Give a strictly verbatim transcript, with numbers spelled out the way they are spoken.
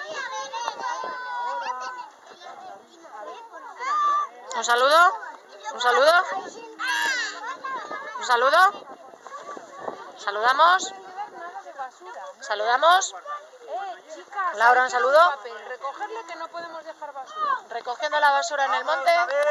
Un saludo. Un saludo. Un saludo. Saludamos. Saludamos. Laura, un saludo. Recogerle que no podemos dejar basura. Recogiendo la basura en el monte.